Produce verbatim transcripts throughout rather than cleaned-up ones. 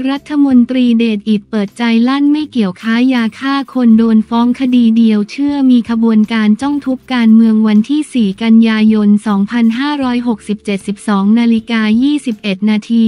รัฐมนตรีเดชอิฐเปิดใจลั่นไม่เกี่ยวค้ายาฆ่าคนโดนฟ้องคดีเดียวเชื่อมีขบวนการจ้องทุบการเมืองวันที่สี่กันยายนสองพันห้าร้อยหกสิบเจ็ด สิบสองนาฬิกายี่สิบเอ็ดนาที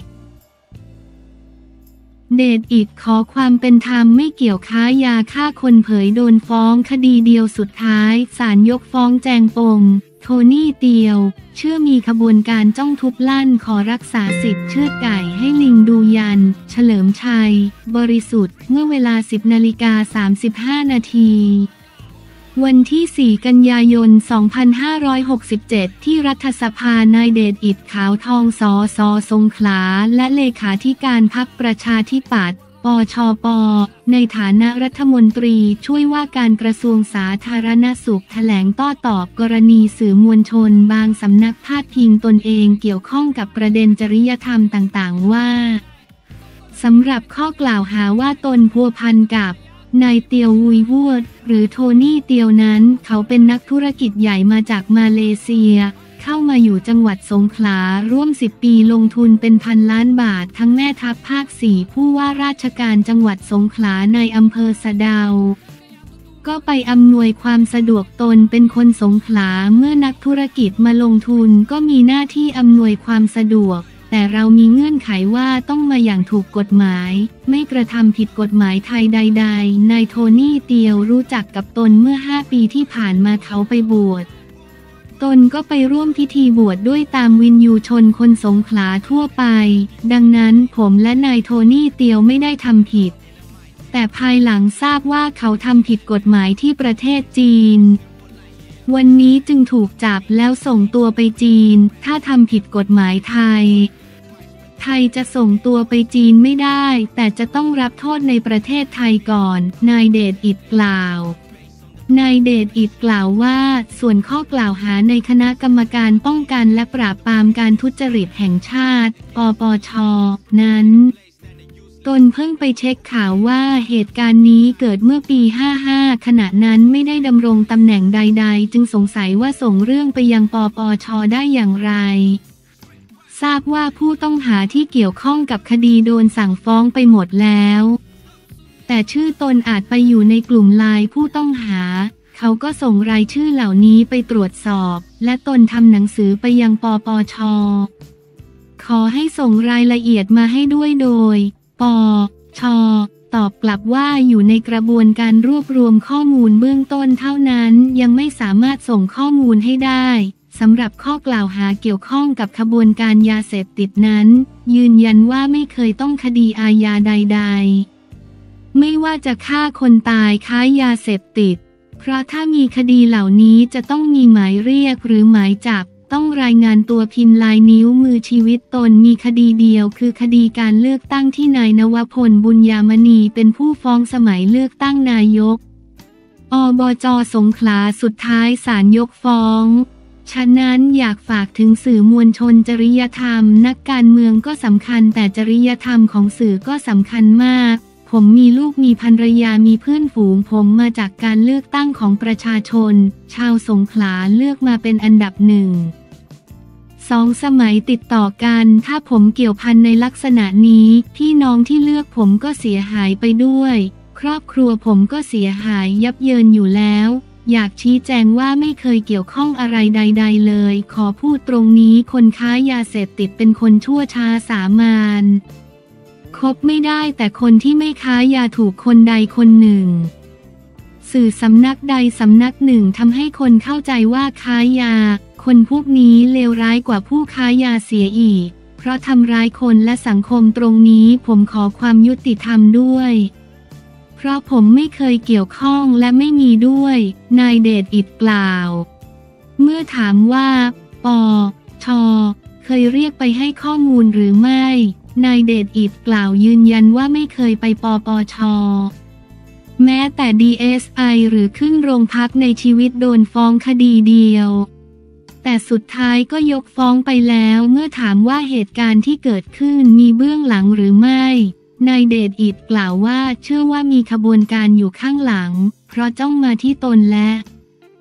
เดชอิฐขอความเป็นธรรมไม่เกี่ยวค้ายาฆ่าคนเผยโดนฟ้องคดีเดียวสุดท้ายศาลยกฟ้องแจงปมโทนี่เตียวเชื่อมีขบวนการจ้องทุบลั่นขอรักษาสิทธิ์เชือดไก่ให้ลิงดูยันเฉลิมชัยบริสุทธิ์เมื่อเวลา สิบนาฬิกาสามสิบห้านาทีวันที่สี่กันยายนสองพันห้าร้อยหกสิบเจ็ดที่รัฐสภานายเดชอิฐขาวทองสสสงขลาและเลขาธิการพรรคประชาธิปัตย์ปชปในฐานะรัฐมนตรีช่วยว่าการกระทรวงสาธารณสุขแถลงโต้ตอบกรณีสื่อมวลชนบางสำนักพาดพิงตนเองเกี่ยวข้องกับประเด็นจริยธรรมต่างๆว่าสำหรับข้อกล่าวหาว่าตนพัวพันกับนายเตียววุยวูดหรือโทนี่เตียวนั้นเขาเป็นนักธุรกิจใหญ่มาจากมาเลเซียเข้ามาอยู่จังหวัดสงขลาร่วมสิบปีลงทุนเป็นพันล้านบาททั้งแม่ทัพภาคสี่ผู้ว่าราชการจังหวัดสงขลาในอำเภอสะเดาก็ไปอำนวยความสะดวกตนเป็นคนสงขลาเมื่อนักธุรกิจมาลงทุนก็มีหน้าที่อำนวยความสะดวกแต่เรามีเงื่อนไขว่าต้องมาอย่างถูกกฎหมายไม่กระทำผิดกฎหมายไทยใดๆนายโทนี่เตียวรู้จักกับตนเมื่อห้าปีที่ผ่านมาเขาไปบวชตนก็ไปร่วมพิธีบวช ด, ด้วยตามวินยูชนคนสงขลาทั่วไปดังนั้นผมและนายโทนี่เตียวไม่ได้ทำผิดแต่ภายหลังทราบว่าเขาทำผิดกฎหมายที่ประเทศจีนวันนี้จึงถูกจับแล้วส่งตัวไปจีนถ้าทำผิดกฎหมายไทยไทยจะส่งตัวไปจีนไม่ได้แต่จะต้องรับโทษในประเทศไทยก่อนนายเดชอิฐกล่าวนายเดชอิฐกล่าวว่าส่วนข้อกล่าวหาในคณะกรรมการป้องกันและปราบปรามการทุจริตแห่งชาติปปช.นั้นตนเพิ่งไปเช็คข่าวว่าเหตุการณ์นี้เกิดเมื่อปีห้าห้าขณะนั้นไม่ได้ดำรงตำแหน่งใดๆจึงสงสัยว่าส่งเรื่องไปยังปปช.ได้อย่างไรทราบว่าผู้ต้องหาที่เกี่ยวข้องกับคดีโดนสั่งฟ้องไปหมดแล้วแต่ชื่อตนอาจไปอยู่ในกลุ่มไลน์ผู้ต้องหาเขาก็ส่งรายชื่อเหล่านี้ไปตรวจสอบและตนทำหนังสือไปยังปปช.ขอให้ส่งรายละเอียดมาให้ด้วยโดยปช.ตอบกลับว่าอยู่ในกระบวนการรวบรวมข้อมูลเบื้องต้นเท่านั้นยังไม่สามารถส่งข้อมูลให้ได้สำหรับข้อกล่าวหาเกี่ยวข้องกับขบวนการยาเสพติดนั้นยืนยันว่าไม่เคยต้องคดีอาญาใดๆไม่ว่าจะฆ่าคนตายค้ายาเสพติดเพราะถ้ามีคดีเหล่านี้จะต้องมีหมายเรียกหรือหมายจับต้องรายงานตัวพิมพ์ลายนิ้วมือชีวิตตนมีคดีเดียวคือคดีการเลือกตั้งที่นายนวพลบุญญามณีเป็นผู้ฟ้องสมัยเลือกตั้งนายกอบจ.สงขลาสุดท้ายศาลยกฟ้องฉะนั้นอยากฝากถึงสื่อมวลชนจริยธรรมนักการเมืองก็สำคัญแต่จริยธรรมของสื่อก็สำคัญมากผมมีลูกมีภรรยามีเพื่อนฝูงผมมาจากการเลือกตั้งของประชาชนชาวสงขลาเลือกมาเป็นอันดับหนึ่งสองสมัยติดต่อกันถ้าผมเกี่ยวพันในลักษณะนี้พี่น้องที่เลือกผมก็เสียหายไปด้วยครอบครัวผมก็เสียหายยับเยินอยู่แล้วอยากชี้แจงว่าไม่เคยเกี่ยวข้องอะไรใดๆเลยขอพูดตรงนี้คนค้ายาเสพติดเป็นคนชั่วช้าสามานคบไม่ได้แต่คนที่ไม่ค้ายาถูกคนใดคนหนึ่งสื่อสำนักใดสำนักหนึ่งทำให้คนเข้าใจว่าค้ายาคนพวกนี้เลวร้ายกว่าผู้ค้ายาเสียอีกเพราะทำร้ายคนและสังคมตรงนี้ผมขอความยุติธรรมด้วยเพราะผมไม่เคยเกี่ยวข้องและไม่มีด้วยนายเดชอิฐกล่าวเมื่อถามว่าปช.เคยเรียกไปให้ข้อมูลหรือไม่นายเดชอิฐกล่าวยืนยันว่าไม่เคยไปปปช.แม้แต่ ดี เอส ไอ หรือขึ้นโรงพักในชีวิตโดนฟ้องคดีเดียวแต่สุดท้ายก็ยกฟ้องไปแล้วเมื่อถามว่าเหตุการณ์ที่เกิดขึ้นมีเบื้องหลังหรือไม่นายเดชอิฐกล่าวว่าเชื่อว่ามีขบวนการอยู่ข้างหลังเพราะจ้องมาที่ตนและน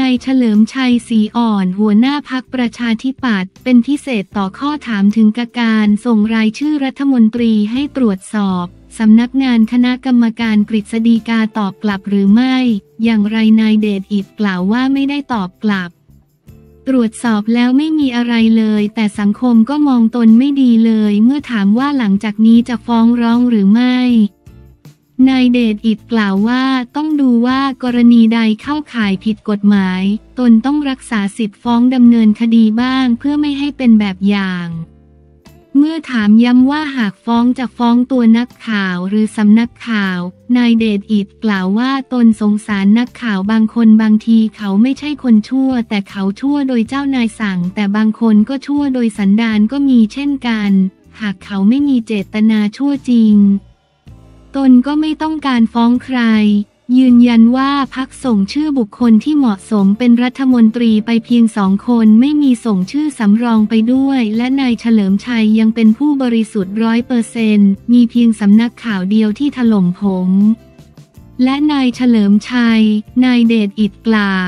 นายเฉลิมชัยศรีอ่อนหัวหน้าพรรคประชาธิปัตย์เป็นพิเศษต่อข้อถามถึงการส่งรายชื่อรัฐมนตรีให้ตรวจสอบสำนักงานคณะกรรมการกฤษฎีกาตอบกลับหรือไม่อย่างไรนายเดชอิฐกล่าวว่าไม่ได้ตอบกลับตรวจสอบแล้วไม่มีอะไรเลยแต่สังคมก็มองตนไม่ดีเลยเมื่อถามว่าหลังจากนี้จะฟ้องร้องหรือไม่นายเดชอิฐกล่าวว่าต้องดูว่ากรณีใดเข้าข่ายผิดกฎหมายตนต้องรักษาสิทธิ์ฟ้องดำเนินคดีบ้างเพื่อไม่ให้เป็นแบบอย่างเมื่อถามย้ำว่าหากฟ้องจะฟ้องตัวนักข่าวหรือสำนักข่าวนายเดชอิฐกล่าวว่าตนสงสารนักข่าวบางคนบางทีเขาไม่ใช่คนชั่วแต่เขาชั่วโดยเจ้านายสั่งแต่บางคนก็ชั่วโดยสันดานก็มีเช่นกันหากเขาไม่มีเจตนาชั่วจริงตนก็ไม่ต้องการฟ้องใครยืนยันว่าพรรคส่งชื่อบุคคลที่เหมาะสมเป็นรัฐมนตรีไปเพียงสองคนไม่มีส่งชื่อสำรองไปด้วยและนายเฉลิมชัยยังเป็นผู้บริสุทธิ์ร้อยเปอร์เซนต์มีเพียงสำนักข่าวเดียวที่ถล่มผมและนายเฉลิมชัยนายเดชอิฐกล่า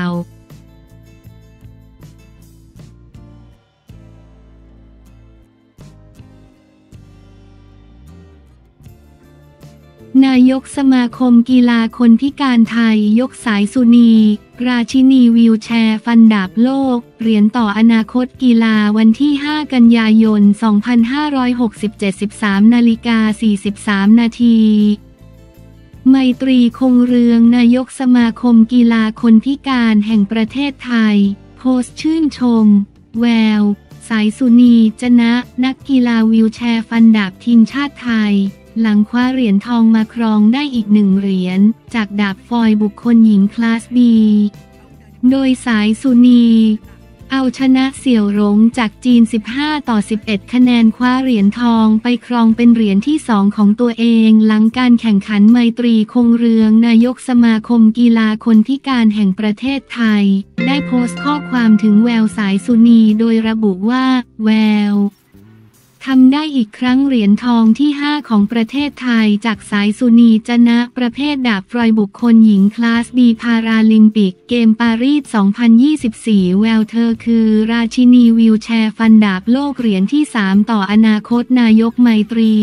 วนายกสมาคมกีฬาคนพิการไทยยกสายสุนีราชินีวีลแชร์ฟันดาบโลกเหรียญต่ออนาคตกีฬาวันที่ห้ากันยายนสองพันห้าร้อยหกสิบเจ็ด สิบสามนาฬิกาสี่สิบสามนาทีไมตรีคงเรืองนายกสมาคมกีฬาคนพิการแห่งประเทศไทยโพสต์ชื่นชมแววสายสุนีจนะนักกีฬาวีลแชร์ฟันดาบทีมชาติไทยหลังคว้าเหรียญทองมาครองได้อีกหนึ่งเหรียญจากดาบฟอยบุคคลหญิงคลาส บี โดยสายสุนีเอาชนะเสี่ยวหลงจากจีนสิบห้าต่อสิบเอ็ดคะแนนคว้าเหรียญทองไปครองเป็นเหรียญที่สองของตัวเองหลังการแข่งขันไมตรีคงเรืองนายกสมาคมกีฬาคนพิการแห่งประเทศไทยได้โพสต์ข้อความถึงแววสายสุนีโดยระบุว่าแววทำได้อีกครั้งเหรียญทองที่ห้าของประเทศไทยจากสายสุนีจนะประเภทดาบฟลอยบุคคลหญิงคลาส บี พาราลิมปิกเกมปารีส สองพันยี่สิบสี่ แววเธอคือราชินีวีลแชร์ฟันดาบโลกเหรียญที่สามต่ออนาคตนายกไมตรี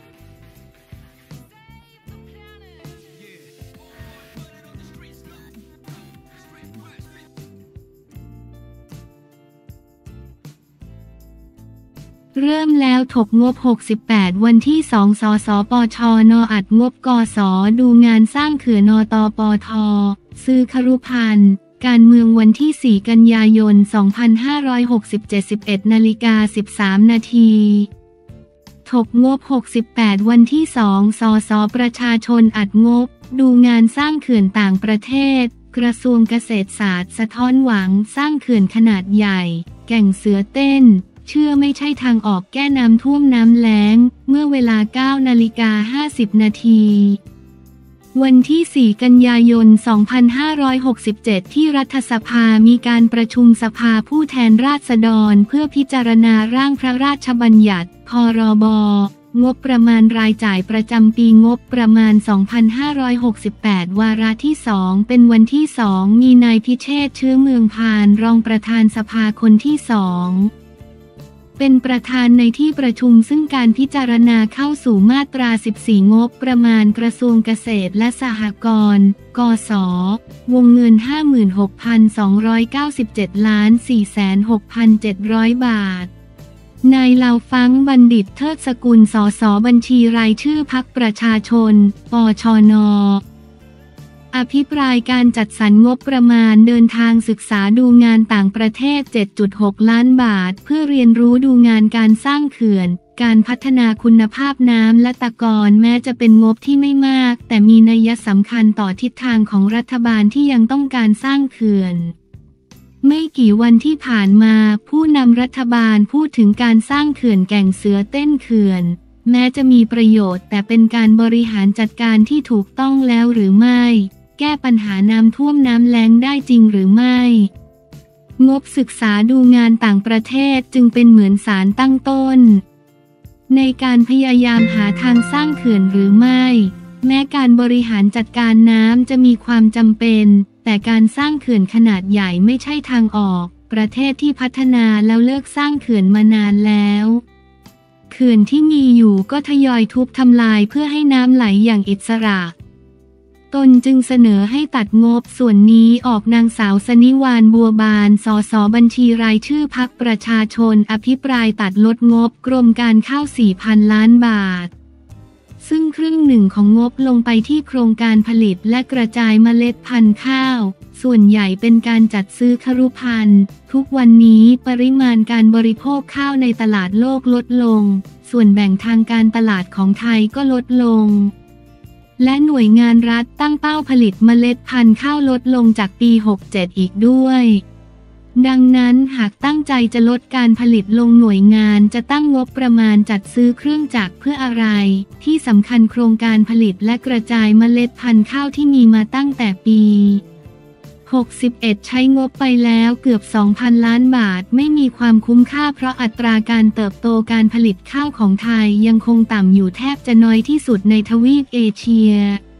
เริ่มแล้วถกงบหกสิบแปดวันที่สองสสปชนอัดงบกสดูงานสร้างเขื่อนนตปทซื้อครุภัณฑ์การเมืองวันที่สี่กันยายนสองพันห้าร้อยหกสิบเจ็ด สิบเอ็ดนาฬิกาสิบสามนาทีถกงบหกสิบแปดวันที่สองสสประชาชนอัดงบดูงานสร้างเขื่อนต่างประเทศกระทรวงเกษตรศาสตร์สะท้อนหวังสร้างเขื่อนขนาดใหญ่แก่งเสือเต้นเชื่อไม่ใช่ทางออกแก้น้ำท่วมน้ำแล้งเมื่อเวลา เก้านาฬิกาห้าสิบนาทีวันที่สี่กันยายนสองพันห้าร้อยหกสิบเจ็ดที่รัฐสภามีการประชุมสภาผู้แทนราษฎรเพื่อพิจารณาร่างพระราชบัญญัติพรบงบประมาณรายจ่ายประจำปีงบประมาณ สองพันห้าร้อยหกสิบแปด วาระที่สองเป็นวันที่สองมีนายพิเชษฐ์เชื้อเมืองพานรองประธานสภาคนที่สองเป็นประธานในที่ประชุมซึ่งการพิจารณาเข้าสู่มาตราสิบสี่งบประมาณกระทรวงเกษตรและสหกรณ์กสวงเงิน ห้าหมื่นหกพันสองร้อยเก้าสิบเจ็ดล้านสี่แสนหกพันเจ็ดร้อย บาทนายเหลาฟังบัณฑิตเทิดสกุลสสบัญชีรายชื่อพรรคประชาชนปชนอภิปรายการจัดสรรงบประมาณเดินทางศึกษาดูงานต่างประเทศ เจ็ดจุดหก ล้านบาทเพื่อเรียนรู้ดูงานการสร้างเขื่อนการพัฒนาคุณภาพน้ำและตะกอนแม้จะเป็นงบที่ไม่มากแต่มีนัยสำคัญต่อทิศทางของรัฐบาลที่ยังต้องการสร้างเขื่อนไม่กี่วันที่ผ่านมาผู้นำรัฐบาลพูดถึงการสร้างเขื่อนแก่งเสือเต้นเขื่อนแม้จะมีประโยชน์แต่เป็นการบริหารจัดการที่ถูกต้องแล้วหรือไม่แก้ปัญหาน้ำท่วมน้ำแล้งได้จริงหรือไม่งบศึกษาดูงานต่างประเทศจึงเป็นเหมือนสารตั้งต้นในการพยายามหาทางสร้างเขื่อนหรือไม่แม้การบริหารจัดการน้ำจะมีความจำเป็นแต่การสร้างเขื่อนขนาดใหญ่ไม่ใช่ทางออกประเทศที่พัฒนาแล้วเลิกสร้างเขื่อนมานานแล้วเขื่อนที่มีอยู่ก็ทยอยทุบทำลายเพื่อให้น้ำไหลอย่างอิสระตนจึงเสนอให้ตัดงบส่วนนี้ออกนางสาวสนิวานบัวบานสสบัญชีรายชื่อพรรคประชาชนอภิปรายตัดลดงบกรมการข้าว สี่พัน ล้านบาทซึ่งครึ่งหนึ่งของงบลงไปที่โครงการผลิตและกระจายเมล็ดพันธุ์ข้าวส่วนใหญ่เป็นการจัดซื้อครุภัณฑ์ทุกวันนี้ปริมาณการบริโภคข้าวในตลาดโลกลดลงส่วนแบ่งทางการตลาดของไทยก็ลดลงและหน่วยงานรัฐตั้งเป้าผลิตเมล็ดพันธุ์ข้าวลดลงจากปี หกเจ็ด อีกด้วยดังนั้นหากตั้งใจจะลดการผลิตลงหน่วยงานจะตั้งงบประมาณจัดซื้อเครื่องจักรเพื่ออะไรที่สำคัญโครงการผลิตและกระจายเมล็ดพันธุ์ข้าวที่มีมาตั้งแต่ปี หกสิบเอ็ด ใช้งบไปแล้วเกือบ สองพัน ล้านบาทไม่มีความคุ้มค่าเพราะอัตราการเติบโตการผลิตข้าวของไทยยังคงต่ำอยู่แทบจะน้อยที่สุดในทวีปเอเชีย